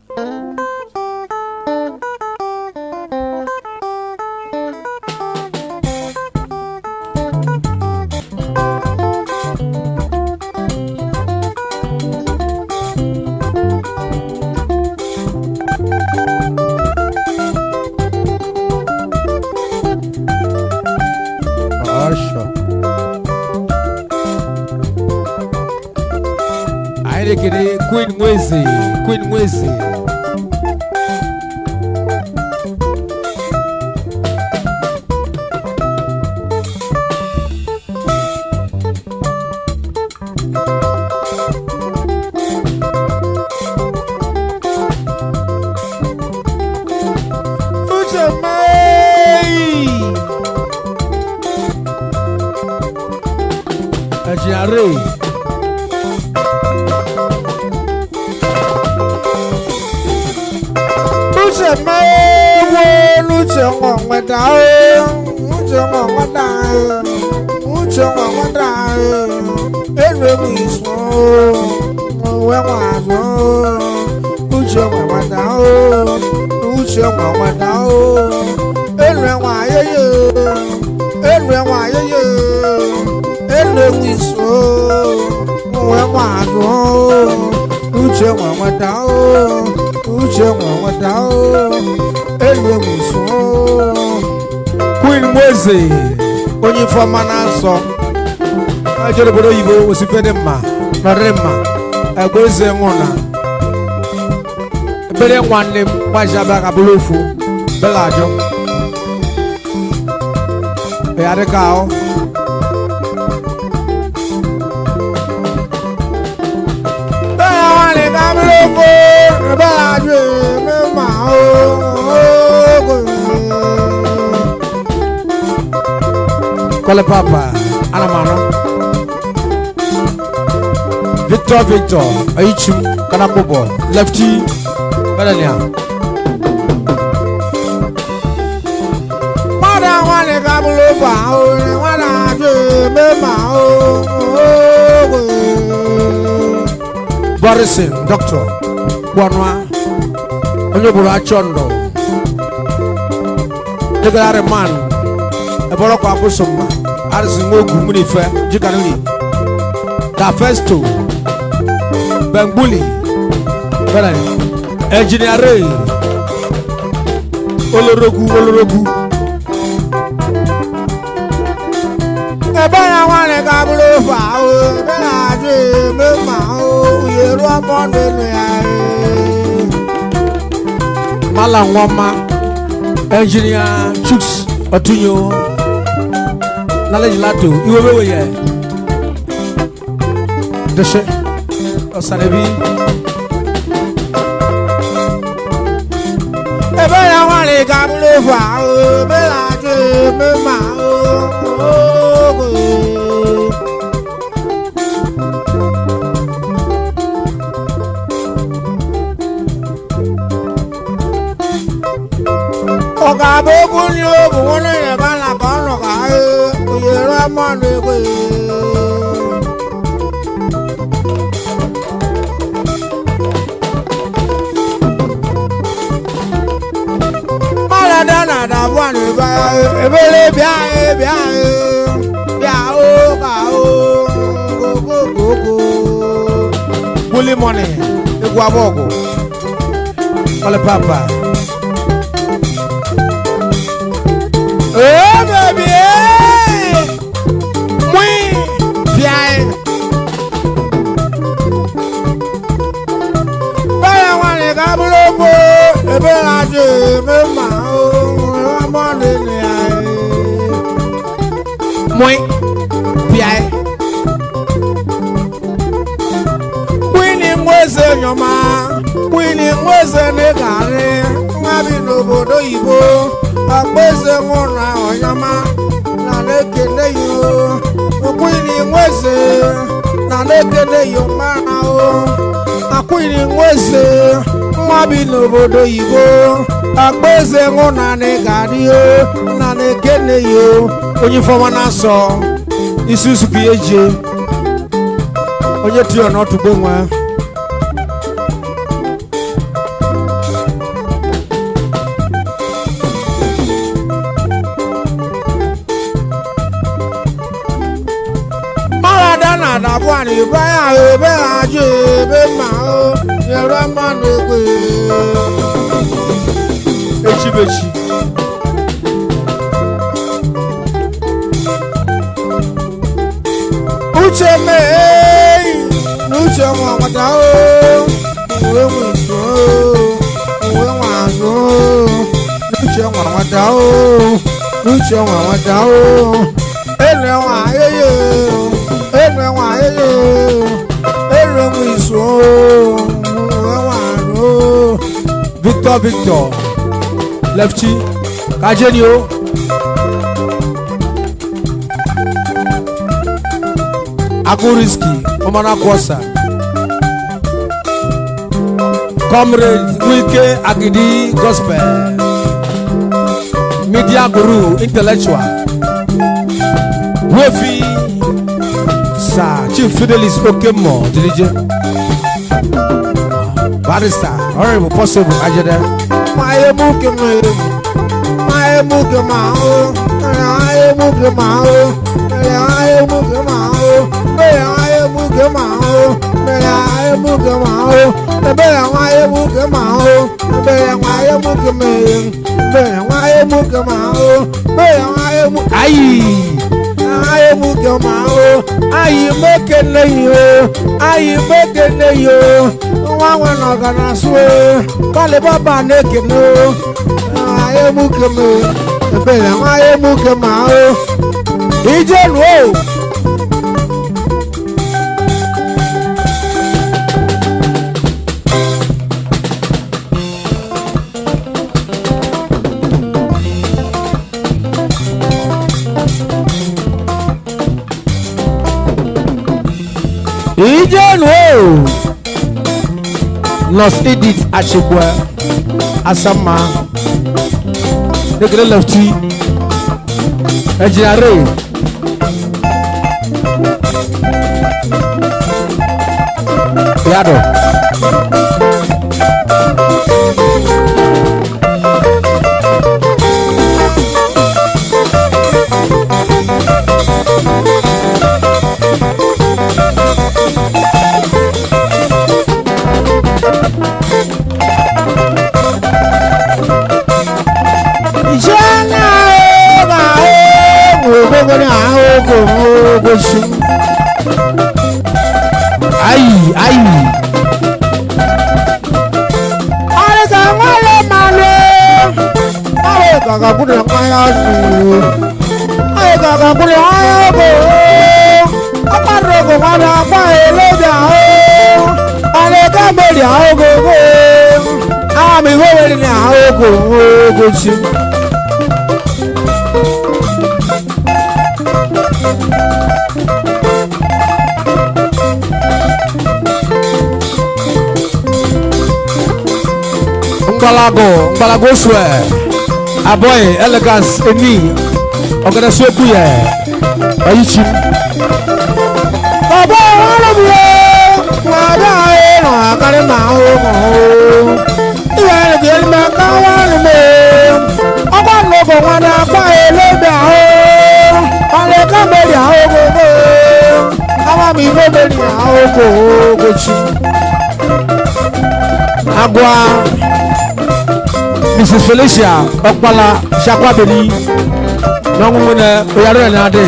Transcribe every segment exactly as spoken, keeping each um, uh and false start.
Queen Mwezi, Queen Mwezi. Ajare. Lucha ngong wadao, lucha ngong wadao, lucha ngong wadao. Every miso, wawazo. Lucha ngong wadao, lucha ngong wadao. Every wayo, every wayo, every miso, wawazo. Lucha ngong wadao, lucha ngong wadao. Queen Mwezi onye fọma na-asọ ajọrọ obodo oyibo osikwe mma nọrị mma egbe eze nwụna ebere nwanne m gbajaba ka bụrụ ofu bela ajọ ya dị ka ahụ bela nwanne ka bụrụ ofu bela ajọ eme mma ahụ. Kole Papa, Anamano Victor Victor, Aichum, Kanapobo, Lefty, Melania. Mother, one a couple of hours, one I do, Memo. Borison, Doctor, Wanwa, Onobura Chondo, the Gare man. Eboroko abosomba arzingogu munife jikanuli da festo bengbuli bela engineer olorogu olorogu ebana wane ka bulu fa o bela je me ma o yeru amonde ne ai mala ngoma engineer Chuks Otunyo Knowledge Lato, you will be here. The shit, Osanebi. A better one, a couple of hours, Bella, Bully money, the guabogo, Kole Papa. Oh baby, muy bien. Para one cablobo, e bela de me mao, amone ne. Muy bien. Winning was in your ma, winning was in the garden, having no bodo ibo. Agbese ngona onyama na nekene yo akwini nweze na nekene yo mana o akwini nweze mwabi n'obodo Igbo agbese ngona negari yo na nekene yo onye fọma na so isusu kiyeje onye ti ona otugbo nwa mani baya ebe ajo ebe ma o yẹrọ mani gbe. Echibechi. Uche me n'uche nwa nwata o uwe nwe iso uwe nwa azụ n'uche nwa nwata o n'uche nwa nwata o elu nwa ayeye elu nwa ayeye elu nwe iso uwe nwa azụ. Victor Victor Lefty Kajeni o. Aguriski Omana Kosa Comrade Wike Agidi Gospel Media Guru Intellectual Wefi Sir Chief Fidelis Okemo D J Barrister Honorable Possible Ajede Maye Muke Maye Muke Mao Maye Muke Mao Maye Muke Mao Maye Muke Mao Maye Muke Mao Maye Muke Mao Maye Muke Mao Maye Muke Mao Maye Muke Ayi Maye Muke Mao Ayi Muke Leyo Ayi Muke Leyo Wawa no gana swe Kale baba neke no Maye Muke Mao Maye Muke Mao Ije no Ijenwo Nurse Edith Achibwe Asama Negre Lefty Ejinare Yado Ayi, ayi. Ale ka ngale malo. Ale ka ka kude kaya ni. Ale ka ka kude ayo go. Aparo go mara pa ele ja o. Ale ka meri ayo go go. Ami go meri ni ayo go go chi. Mbalago, mbalago swe. Aboy, elegance, eni. Ogana swe kuye. Ayichi. Baba, wala biye. Wada e no akare ma o mo. Iwe le gel ma ka wala me. Ogwa logo wada pa ele be o. Ale ka be ya o go go. Awa mi go be ya o go go chi. Agwa Missus Felicia Okpala Shakwabeni Nongwene Oyaro Nade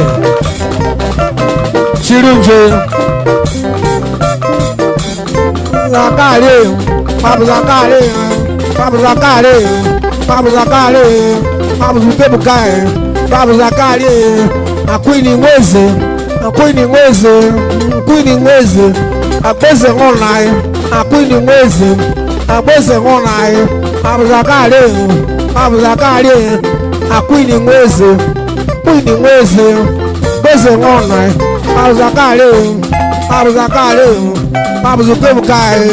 Chirunje Zakare Babu Zakare Babu Zakare Babu Zakare Babu Zukebukai Babu Zakare Akwini Mweze Akwini Mweze Akwini Mweze Akweze Online Akwini Mweze Akweze Online Babu Zakare Babu Zakare Akwini Mweze Akwini Mweze Mweze Online Babu Zakare Babu Zakare Babu Zukebukai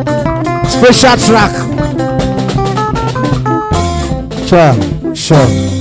Special track. Sure, sure.